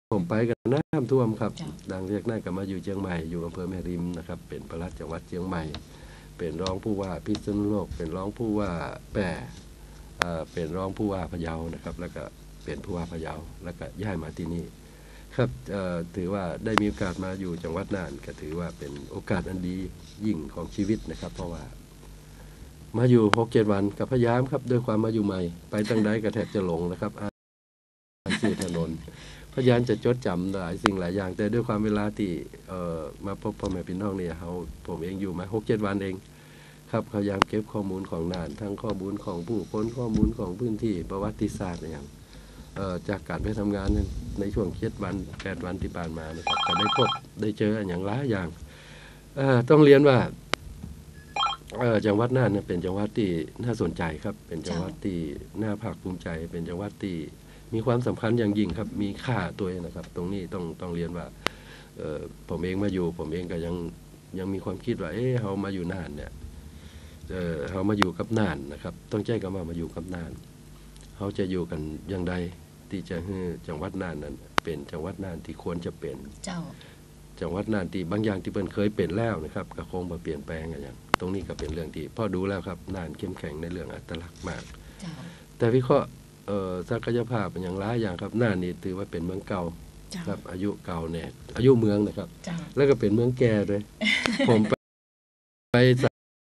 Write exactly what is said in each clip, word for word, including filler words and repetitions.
ผมไปกับน้ำท่วมครับดังเรียกนั่นก็มาอยู่เชียงใหม่อยู่อำเภอแม่ริมนะครับเป็นปลัดจังหวัดเชียงใหม่เป็นรองผู้ว่าพิษณุโลกเป็นรองผู้ว่าแปร่เป็นรองผู้ว่าพะเยานะครับแล้วก็เป็นผู้ว่าพะเยาแล้วก็ย้ายมาที่นี่ครับถือว่าได้มีโอกาสมาอยู่จังหวัดน่านก็ถือว่าเป็นโอกาสอันดียิ่งของชีวิตนะครับเพราะว่ามาอยู่หกเจ็ดวันกับพยายามครับด้วยความมาอยู่ใหม่ไปตั้งใดก็แทบจะหลงนะครับอ่านชื่อถนนพยายามจะจดจำหลายสิ่งหลายอย่างแต่ด้วยความเวลาที่เอ่อมาพบพ่อแม่พี่น้องเนี่ยเขาผมเองอยู่มาหกเจ็ดวันเองครับพยายามเก็บข้อมูลของน่านทั้งข้อมูลของผู้คนข้อมูลของพื้นที่ประวัติศาสตร์อย่างจากการไปทำงานในช่วงเจ็ดวันแปดวันที่ผ่านมานะครับก็ได้พบได้เจออย่างหลายอย่างต้องเรียนว่าจังหวัดน่านเป็นจังหวัดที่น่าสนใจครับเป็นจังหวัดที่น่าภาคภูมิใจเป็นจังหวัดที่มีความสำคัญอย่างยิ่งครับมีค่าตัวนะครับตรงนี้ต้องต้องเรียนว่าผมเองมาอยู่ผมเองก็ยังยังมีความคิดว่าเอ๊ะเขามาอยู่น่านเนี่ยเขามาอยู่กับน่านนะครับต้องแจ้งกันว่ามาอยู่กับน่านเขาจะอยู่กันอย่างไรที่จะให้จังหวัดน่านนั้นเป็นจังหวัดน่านที่ควรจะเป็นเจ้าจังหวัดน่านที่บางอย่างที่เพิ่นเคยเป็นแล้วนะครับก็คงมาเปลี่ยนแปลงกันอย่างตรงนี้ก็เป็นเรื่องที่พ่อดูแล้วครับน่านเข้มแข็งในเรื่องอัตลักษณ์มากแต่วิเคราะห์ศักยภาพเป็นอย่างหลายอย่างครับน่านนี่ถือว่าเป็นเมืองเก่าครับอายุเก่าแน่อายุเมืองนะครับแล้วก็เป็นเมืองแก่ด้วยผมไปสา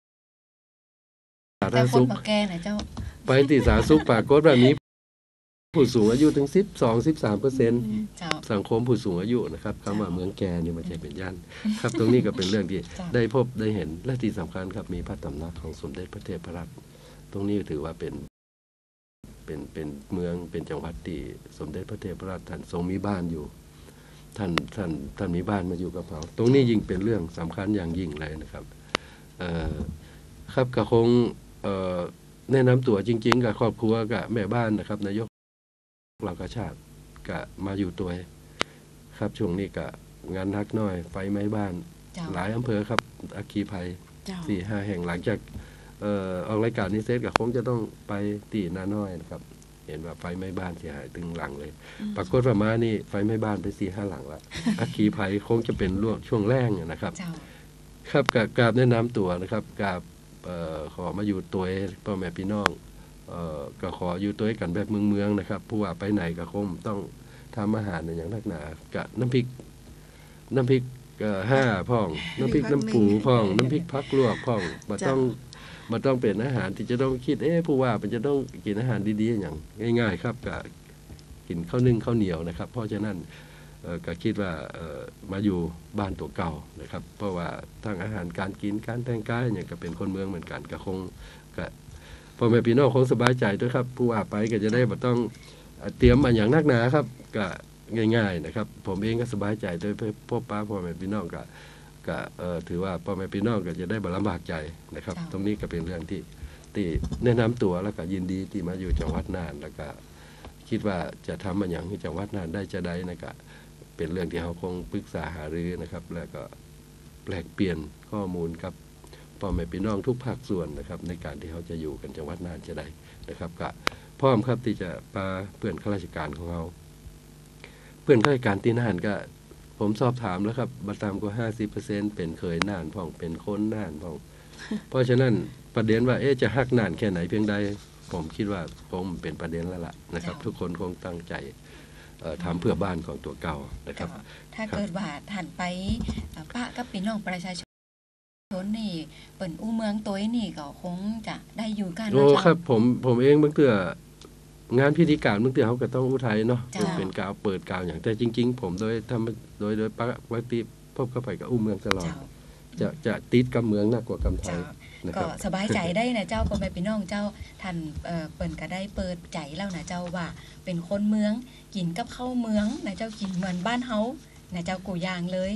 ธารณสุขไปที่สาธารณสุขปรากฏว่ามีผู้สูงอายุถึงสิบสอง สิบสามเปอร์เซ็นต์ สังคมผู้สูงอายุนะครับคำว่าเมืองแก่นี่มันจะเป็นย่านครับตรงนี้ก็เป็นเรื่องที่ได้พบได้เห็นและที่สำคัญครับมีพระตำหนักของสมเด็จพระเทพรัตน์ตรงนี้ถือว่าเป็นเป็นเป็นเมืองเป็นจังหวัดที่สมเด็จพระเทพรัตน์ท่านทรงมีบ้านอยู่ท่านท่านท่านมีบ้านมาอยู่กับเราตรงนี้ยิ่งเป็นเรื่องสำคัญอย่างยิ่งเลยนะครับครับก็คงแนะนำตัวจริงๆกับครอบครัวกับแม่บ้านนะครับนายกเหล่ากาชาติก็มาอยู่ตัวครับช่วงนี้ก็งานนักน้อยไฟไหม้บ้านหลายอำเภอครับอัคคีภัยสี่ห้าแห่งหลังจากเอ่อออกรายการนี้เสร็จก็คงจะต้องไปตีนาน้อยนะครับเห็นว่าไฟไหม้บ้านเสียหายถึงหลังเลยปรากฏว่ามานี่ไฟไหม้บ้านไปสี่ห้าหลังละอัคคีภัยคงจะเป็นช่วงแรกนะครับครับกับกราบแนะนำตัวนะครับกราบขอมาอยู่ตัวพ่อแม่พี่น้องก็ขออยู่ตัวกันแบบเมืองๆนะครับผู้ว่าไปไหนก็คงต้องทำอาหารอย่างนักหนากับน้ำพริกน้ำพริกห้าพ่องน้ำพริกน้ำปูพ่องน้ำพริกพักลวกพ่องมาต้องมาต้องเป็นอาหารที่จะต้องคิดเอ๊ะผู้ว่ามันจะต้องกินอาหารดีๆอย่างง่ายๆครับกับกินข้าวนึ่งข้าวเหนียวนะครับเพราะฉะนั้นก็คิดว่ามาอยู่บ้านตัวเก่านะครับเพราะว่าทั้งอาหารการกินการแต่งกายอย่างก็เป็นคนเมืองเหมือนกันก็คงก็พ่อแม่พี่น้องคงสบายใจด้วยครับผู้ว่าไปก็จะได้บ่ต้องเตรียมมาอย่างนักหนาครับก็ง่ายๆนะครับผมเองก็สบายใจด้วยพบป้าพ่อแม่พี่น้องก็ก็ถือว่าพ่อแม่พี่น้องก็จะได้บ่ลำบากใจนะครับตรงนี้ก็เป็นเรื่องที่ที่แนะนำตัวแล้วก็ยินดีที่มาอยู่จังหวัดน่านแล้วก็คิดว่าจะทำมาอย่างที่จังหวัดน่านได้จะได้นะครับเป็นเรื่องที่เขาคงปรึกษาหารือนะครับแล้วก็แปลกเปลี่ยนข้อมูลกับพ่อแม่พี่น้องทุกภาคส่วนนะครับในการที่เขาจะอยู่กันจังหวัดน่านจะได้นะครับก็พร้อมครับที่จะปาเพื่อนข้าราชการของเราเพื่อนข้าราชการที่น่านก็ผมสอบถามแล้วครับบัตรตามกว่า ห้าสิบเปอร์เซ็นต์ เป็นเคยน่านพ่องเป็นคนน่านพ่อง เพราะฉะนั้นประเด็นว่าเอ๊ะจะฮักน่านแค่ไหนเพียงใดผมคิดว่าคงเป็นประเด็นแล้วล่ะนะครับทุกคนคงตั้งใจทำเพื่อบ้านของตัวเก่านะครับถ้าเกิดว่าหันไปป้ากับพี่น้องประชาชนนี่เปิ่นอู้เมืองตัวนี่ก็คงจะได้อยู่กันโอ้ครับผมผมเองบางเตืองานพิธีการบางเตือเขาก็ต้องอุทัยเนาะเป็นกาวเปิดกาวอย่างแต่จริงๆผมโดยทำโดยโดยปกติพบเข้าไปกับอู้เมืองตลอดจะจะติดกับเมืองมากกว่ากับไทยก็สบายใจได้นะเจ้าพ่อแม่พี่น้องเจ้าท่านเอ่อเปิ่นก็ได้เปิดใจแล้วนะเจ้าว่าเป็นคนเมืองกินกับข้าวเมืองนะเจ้ากินเหมือนบ้านเฮานะเจ้ากูย่างเลย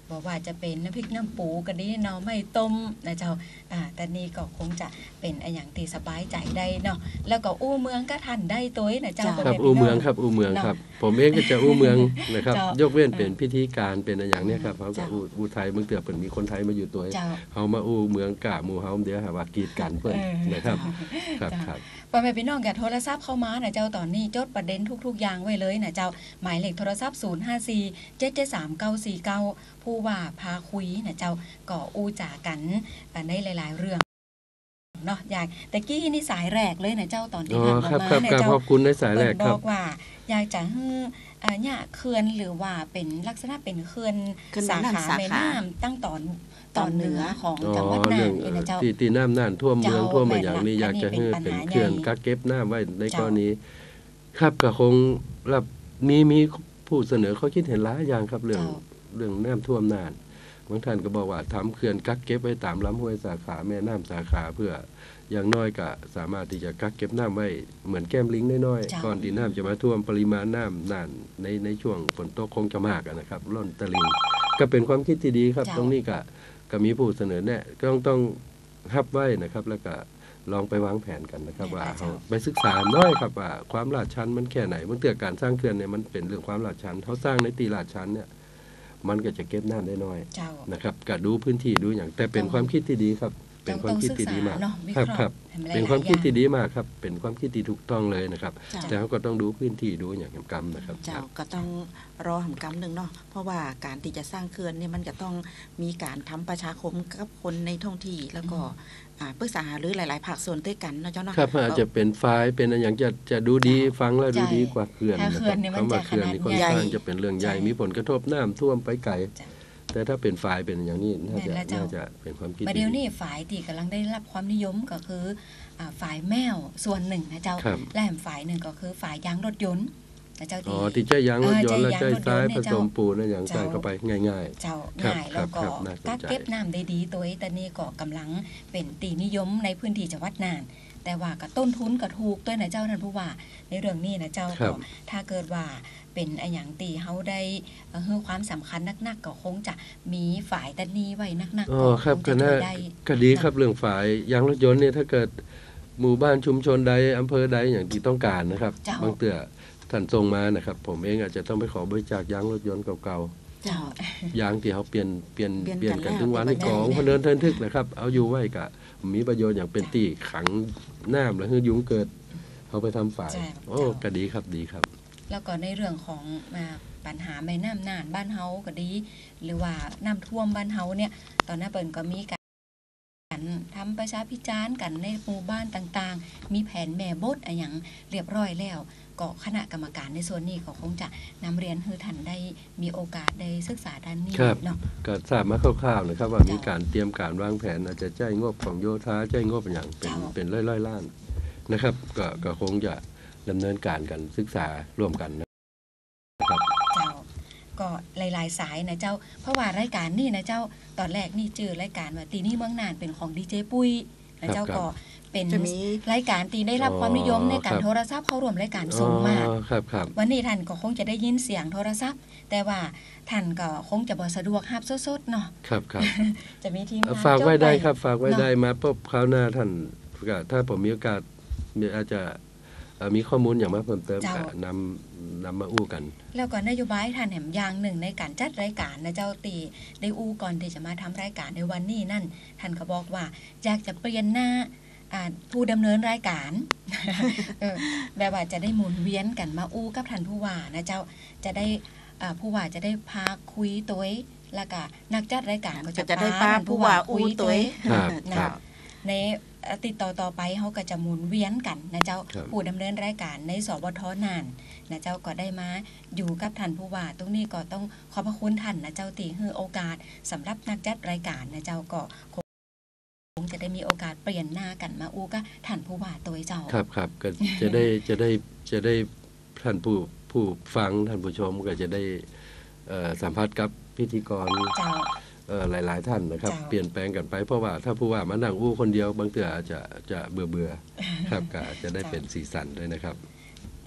บอกว่าจะเป็นน้ำพริกน้ำปูกันนี้เนาะไม่ต้มนะเจ้าอ่าแต่นี่ก็คงจะเป็นอันอย่างตีสบายใจได้เนาะแล้วก็อู้เมืองก็ทันได้ตัวนะเจ้าครับอู้เมืองครับอู้เมืองครับผมเองก็จะอู้เมืองนะครับยกเว้นเป็นพิธีการเป็นอันอย่างเนี้ยครับเขาก็อู้อู้ไทยเมืองเตือเป็นมีคนไทยมาอยู่ตัวเขามาอู้เมืองกะหมู่เฮาเดี๋ยวหาว่ากีดกันเพิ่นนะครับครับครับพ่อแม่พี่น้องแกโทรศัพท์เข้ามานะเจ้าตอนนี้จดประเด็นทุกๆอย่างไว้เลยนะเจ้าหมายเลขโทรศัพท์ศูนย์ ห้า สี่ เจ็ด เจ็ด สาม เก้า สี่ เก้าผู้ว่าพาคุยนะเจ้าก็อู้จ่ากันในหลายๆเรื่องเนาะอยากแต่กี้นี่สายแรกเลยนะเจ้าตอนที่ผ่านมาเนี่ยเจ้าขอบคุณในสายแรกครับบอกว่าอยากจะให้อ่าเนี่ยเขื่อนหรือว่าเป็นลักษณะเป็นเขื่อนสาขาแม่น้ำตั้งตอนตอนเหนือของจังหวัดน่านเจ้าที่ที่น้ำน่านท่วมเมืองท่วมมาอย่างนี้อยากจะให้เป็นเขื่อนกักเก็บน้ำไว้ในกรณีครับก็คงรับมีมีผู้เสนอเขาคิดเห็นหลายอย่างครับเรื่องเรื่องน้ำท่วมน่านบางท่านก็บอกว่าทำเขื่อนกักเก็บไว้ตามลำห้วยสาขาแม่น้ำสาขาเพื่ออย่างน้อยก็สามารถที่จะกักเก็บน้ำไว้เหมือนแก้มลิงน้อยๆก่อนที่น้ำจะมาท่วมปริมาณน้ำน่านในในช่วงฝนตกคงจะมากนะครับล้นตลิ่งก็เป็นความคิดที่ดีครับตรงนี้ก็ก็มีผู้เสนอแนะก็ต้องต้องรับไว้นะครับแล้วก็ลองไปวางแผนกันนะครับว่าเขาไปศึกษาน้อยครับว่าความลาดชันมันแค่ไหนบางเตือการสร้างเขื่อนเนี่ยมันเป็นเรื่องความลาดชันเขาสร้างในตีลาดชันเนี่ยมันก็จะเก็บน้ำได้น้อยนะครับก็ดูพื้นที่ดูอย่างแต่เป็นความคิดที่ดีครับเป็นความคิดที่ดีมากครับครับเป็นความคิดที่ดีมากครับเป็นความคิดที่ถูกต้องเลยนะครับแต่เขาก็ต้องดูพื้นที่ดูอย่างกำนะครับเจ้าก็ต้องรอหำกำหนึ่งเนาะเพราะว่าการที่จะสร้างเขื่อนเนี่ยมันจะต้องมีการทำประชาคมกับคนในท้องที่แล้วก็ปรึกษาหรือหลายๆภาคส่วนด้วยกันนะเจ้าเนาะครับอาจจะเป็นไฟล์เป็นอย่างจะจะดูดีฟังแล้วดูดีกว่าเขื่อนนะครับคำว่าเขื่อนนี่ค่อนข้างจะเป็นเรื่องใหญ่มีผลกระทบน้ำท่วมไปไกลแต่ถ้าเป็นฝ่ายเป็นอย่างนี้น่าจะน่าจะเป็นความคิดดีประเดี๋ยวนี้ฝ่ายที่กำลังได้รับความนิยมก็คือฝ่ายแมวส่วนหนึ่งนะเจ้าและฝ่ายหนึ่งก็คือฝ่ายยางรถยนต์นะเจ้าอ๋อที่ใจยางรถยนต์และใจทรายผสมปูนอย่างใส่เข้าไปง่ายๆเจ้าง่ายแล้วก็กักเก็บน้ำได้ดีตัวแต่นี่ก็กำลังเป็นตีนิยมในพื้นที่จังหวัดน่านแต่ว่ากับต้นทุนก็ถูกด้วยนะเจ้าท่านผู้ว่าในเรื่องนี้นะเจ้าก็ถ้าเกิดว่าเป็นไอ้อย่างตีเขาได้ให้ความสำคัญนักๆก็คงจะมีฝ่ายตันนี้ไว้นักๆอ๋อครับก็น่าก็ดีครับเรื่องฝ่ายยางรถยนต์เนี่ยถ้าเกิดหมู่บ้านชุมชนใดอำเภอใดอย่างที่ต้องการนะครับบางเตื่อท่านส่งมานะครับผมเองอาจจะต้องไปขอบริจาคยางรถยนต์เก่าๆยางที่เขาเปลี่ยนเปลี่ยนเปลี่ยนกันทุกวันในกองพเนินเทินทึกนะครับเอาอยู่ไว้ก็มีประโยชน์อย่างเป็นตีขังน้ำและให้ยุงเกิดเขาไปทำฝ่ายโอ้ก็ดีครับดีครับแล้วก็ในเรื่องของปัญหาแม่น้ำน่านบ้านเฮาก็ดีหรือว่าน้ำท่วมบ้านเฮาเนี่ยตอนนั้นเปิ่นก็มีการทำประชาพิจารณ์กันในหมู่บ้านต่างๆมีแผนแม่บทอะไรอย่างเรียบร้อยแล้วก็คณะกรรมการในส่วนนี้ก็คงจะนำเรียนให้ท่านได้มีโอกาสได้ศึกษาด้านนี้เนาะก็ทราบมาคร่าวๆนะครับว่ามีการเตรียมการวางแผนอาจจะจ่ายงบของโยธาจ่ายงบอย่างเป็นเป็นร้อยๆล้านนะครับก็ก็คงจะดำเนินการกันศึกษาร่วมกันนะครับเจ้าก็หลายๆสายนะเจ้าเพราะว่ารายการนี่นะเจ้าตอนแรกนี่ชื่อรายการว่าตีนี่เมืองน่านเป็นของดีเจปุ้ยนะเจ้าก็เป็นรายการตีได้รับความนิยมในการโทรศัพท์เข้าร่วมรายการสูงมากวันนี้ท่านก็คงจะได้ยินเสียงโทรศัพท์แต่ว่าท่านก็คงจะบ่สะดวกรับสดๆเนาะครับครับจะมีทีมงานฝากไว้ได้ครับฝากไว้ได้มาพบคราวหน้าท่านถ้าผมมีโอกาสอาจจะมีข้อมูลอย่างมาเพิ่มเติมนำนำมาอู้กันแล้วก็นโยบายท่านแหมอย่างหนึ่งในการจัดรายการนะเจ้าตีได้อู้ก่อนที่จะมาทำรายการในวันนี้นั่นท่านก็บอกว่าอยากจะเปลี่ยนหน้าผู้ดำเนินรายการแบบว่าจะได้หมุนเวียนกันมาอู้กับท่านผู้ว่านะเจ้าจะได้ผู้ว่าจะได้พาคุยตัวแล้วก็นักจัดรายการก็จะได้พาผู้ว่าอู้ตัวในติดต่อต่อไปเขาก็จะหมุนเวียนกันนะเจ้าผู้ดำเนินรายการในสบทน่านนะเจ้าก็ได้มาอยู่กับท่านผู้ว่าตรงนี้ก็ต้องขอบพระคุณท่านนะเจ้าตีให้โอกาสสำหรับนักจัดรายการนะเจ้าก็คงจะได้มีโอกาสเปลี่ยนหน้ากันมาอู้กับท่านผู้ว่าตัวเจ้าครับครับก็จะได้จะได้จะได้ท่านผู้ผู้ฟังท่านผู้ชมก็จะได้สัมผัสกับพิธีกรเจ้าหลายๆท่านนะครับเปลี่ยนแปลงกันไปเพราะว่าถ้าผู้ว่ามานั่งอู้คนเดียวบางเทื่ออาจจะจะเบื่อเบื่อครับก็จะได้เป็นสีสันด้วยนะครับ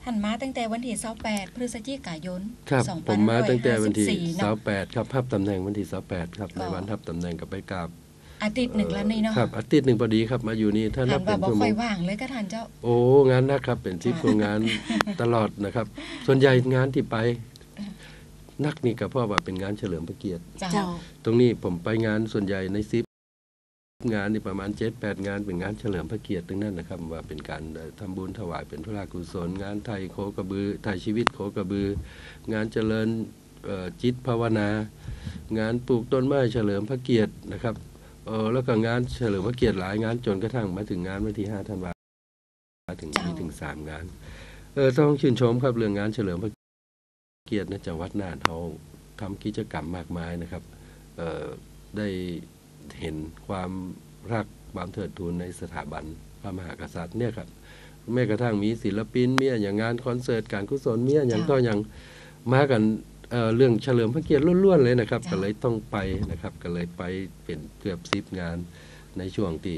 ท่านมาตั้งแต่วันที่ยี่สิบแปดพฤศจิกายนครับผมมาตั้งแต่วันที่ยี่สิบแปดเนาะครับรับตำแหน่งวันที่ยี่สิบแปดครับในวันรับตำแหน่งก็ไปกราบอาทิตย์หนึ่งแล้วนี่เนาะครับอาทิตย์หนึ่งพอดีครับมาอยู่นี่ถ้านับเป็นชั่วโมงบ่ค่อยว่างเลยก็ท่านเจ้าโอ้งานนะครับเป็นสิบกว่างานตลอดนะครับส่วนใหญ่งานที่ไปนักนี่ก็เพราะว่าเป็นงานเฉลิมพระเกียรติเจ้าตรงนี้ผมไปงานส่วนใหญ่ในสิบงานนี่ประมาณ เจ็ดแปด งานเป็นงานเฉลิมพระเกียรติทั้งนั้นนะครับว่าเป็นการทำบุญถวายเป็นพระราชกุศลงานไทยโคกระบือไทยชีวิตโคกระบืองานเจริญจิตภาวนางานปลูกต้นไม้เฉลิมพระเกียรตินะครับเออแล้วก็งานเฉลิมพระเกียรติหลายงานจนกระทั่งมาถึงงานวันที่ห้าธันวาคมถึงมีถึงสามงานเออต้องชื่นชมครับเรื่องงานเฉลิมพระเกียรติในจังหวัดน่านเขาทำกิจกรรมมากมายนะครับเออได้เห็นความรักความเทิดทูนในสถาบันพระมหากษัตริย์เนี่ยครับแม้กระทั่งมีศิลปินมีอย่างงานคอนเสิร์ตการกุศลมีอย่างก็ยังมากัน เ, เรื่องเฉลิมพระเกียรติล้วนๆเลยนะครับก็เลยต้องไปนะครับก็เลยไปเป็นเกือบสิบงานในช่วงที่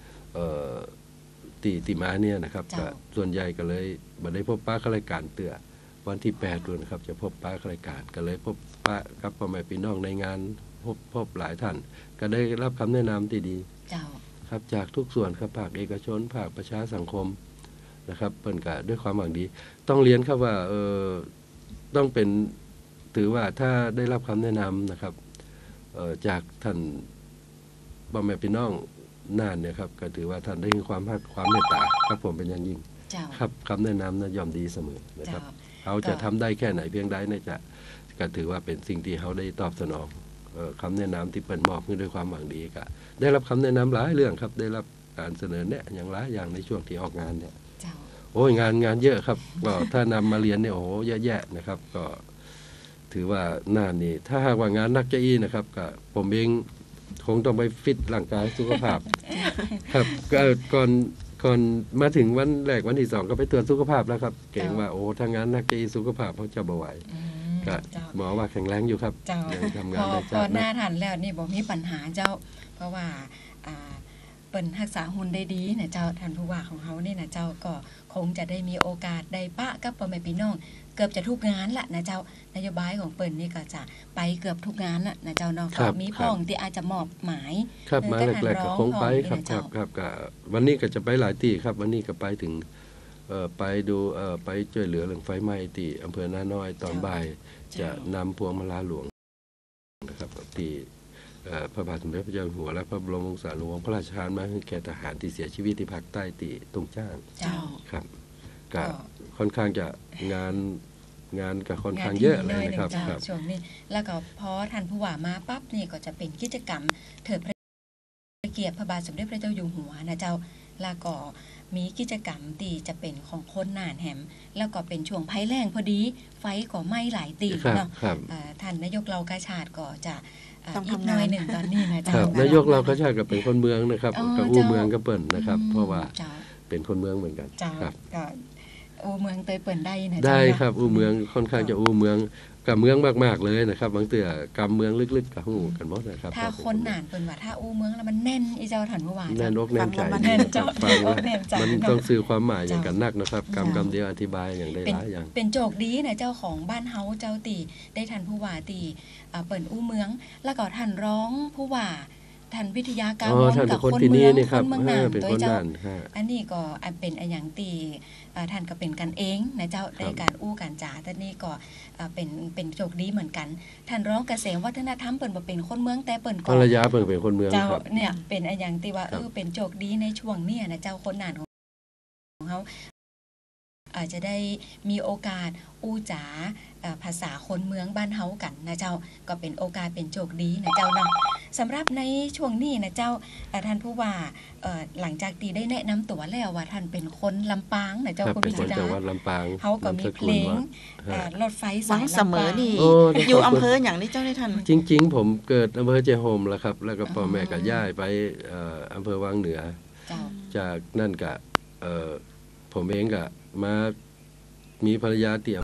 ตีติมาเนี่ยนะครับส่วนใหญ่ก็เลยบัดได้พบป้าข้ารายการเตือวันที่แปดด้วยนะครับจะพบป้าข้ารายการก็เลยพบป้ากับพ่อแม่พี่น้องในงานพบพบหลายท่านก็ได้รับคำแนะนำที่ดีครับจากทุกส่วนครับภาคเอกชนภาคประชาสังคมนะครับเปิ้นก็ด้วยความหวังดีต้องเรียนครับว่าเออต้องเป็นถือว่าถ้าได้รับคำแนะนำนะครับจากท่านพ่อแม่พี่น้องน่านเนี่ยครับก็ถือว่าท่านได้มีความความเมตตาครับผมเป็นอย่างยิ่งครับคำแนะนำนั้นย่อมดีเสมอนะครับเขาจะทำได้แค่ไหนเพียงใดเนี่ยจะก็ถือว่าเป็นสิ่งที่เขาได้ตอบสนองคำแนะนำที่เปิดมอบขึ้นด้วยความหวังดีก็ได้รับคำแนะนำหลายเรื่องครับได้รับการเสนอแนะอย่างหลายอย่างในช่วงที่ออกงานเนี่ยโอ้ยงานงานเยอะครับก็ถ้านำมาเรียนเนี่ยโอ้โหเยอะแยะนะครับก็ถือว่าน่านนี่ถ้าหากว่างานนักจะอี้นะครับก็ผมเองคงต้องไปฟิตร่างกายสุขภาพครับก็ก่อนก่อนมาถึงวันแรกวันที่สองก็ไปตรวจสุขภาพแล้วครับเก่งว่าโอ้ถ้างานนักจะอี้สุขภาพเขาจะบ่ไหวก็หมอว่าแข็งแรงอยู่ครับยังทำงานได้จ้าพอหน้าทันแล้วนี่บอกมีปัญหาเจ้าเพราะว่าเปิ่นรักษาหุ่นได้ดีนะเจ้าท่านผู้ว่าของเขานี่นะเจ้าก็คงจะได้มีโอกาสได้ปะกับพ่อแม่พี่น้องเกือบจะทุกงานละนะเจ้านโยบายของเปิ่นนี่ก็จะไปเกือบทุกงานละนะเจ้าเนาะมีพ้องที่อาจจะมอบหมายครับมาแรกๆก็คงไปครับครับครับก็วันนี้ก็จะไปหลายที่ครับวันนี้ก็ไปถึงไปดูไปช่วยเหลือเรื่องไฟไหม้ที่อำเภอนาน้อยตอนบ่ายจะนำพวงมาลาหลวงนะครับที่พระบาทสมเด็จพระเจ้าอยู่หัวและพระบรมวงศานุวงศ์พระราชทานมาให้แก่ทหารที่เสียชีวิตที่ภาคใต้ที่ตรงจ้างครับก็ค่อนข้างจะงานงานก็ค่อนข้างเยอะเลยนะครับช่วงนี้แล้วก็พอท่านผู้ว่ามาปั๊บนี่ก็จะเป็นกิจกรรมเทิดพระเกียรติพระบาทสมเด็จพระเจ้าอยู่หัวนะเจ้าแล้วก็มีกิจกรรมตีจะเป็นของคนน่านแหมแล้วก็เป็นช่วงภัยแล้งพอดีไฟก็ไหม้หลายตีเนาะท่านนายกเรากาชาติก็จะต้องทำงานหนึ่งตอนนี้นะเจ้านายกเรากาชาติก็เป็นคนเมืองนะครับกับอู้เมืองก็เปิ่นนะครับเพราะว่าเป็นคนเมืองเหมือนกันครับอู้เมืองเตยเปิ่นได้นะได้ครับอู้เมืองค่อนข้างจะอู้เมืองกับเมืองมากๆเลยนะครับบางเตือกำเมืองลึกๆกับหูกันหมดนะครับถ้าคนน่านเปิ่นว่าถ้าอู้เมืองแล้วมันแน่นอีเจ้าถันผู้ว่าแน่นอกแน่นใจฟังแล้วมันต้องสื่อความหมายอย่างกันนักนะครับกำกำเดียวอธิบายอย่างได้หลายอย่างเป็นโจกดีนะเจ้าของบ้านเฮาเจ้าตีได้ทันผู้ว่าตีเปิ่นอู้เมืองแล้วก็ท่านร้องผู้ว่าท่านวิทยาการร้องกับคนเมืองคนเมืองน่านโดยเจ้าอันนี้ก็เป็นอย่างตีท่านก็เป็นกันเองนะเจ้าในการอู้การจ่าแต่นี่ก็เป็นเป็นโจกดีเหมือนกันท่านร้องเกษมวัฒนธรรมเปิ่นบ่เป็นคนเมืองแต่เปิ่นก็ภรรยาเปิ่นเป็นคนเมืองเจ้าเนี่ยเป็นอย่างตีว่าเออเป็นโจกดีในช่วงนี้นะเจ้าคนน่านของเขาอาจจะได้มีโอกาสอู้จ๋าภาษาคนเมืองบ้านเฮากันนะเจ้าก็เป็นโอกาสเป็นโชคดีนะเจ้าเนาะสำหรับในช่วงนี้นะเจ้าท่านผู้ว่าหลังจากที่ได้แนะนำตัวแล้วว่าท่านเป็นคนลำปางนะเจ้าคุณพิจิตรเขาก็มีเพลงรถไฟสายลำปางนี่อยู่อำเภออย่างนี้เจ้าได้ท่านจริงๆผมเกิดอำเภอเจโฮมแล้วครับแล้วก็พ่อแม่ก็ย้ายไปอำเภอวังเหนือจากนั่นก็ผมเองก็มามีภรรยาที่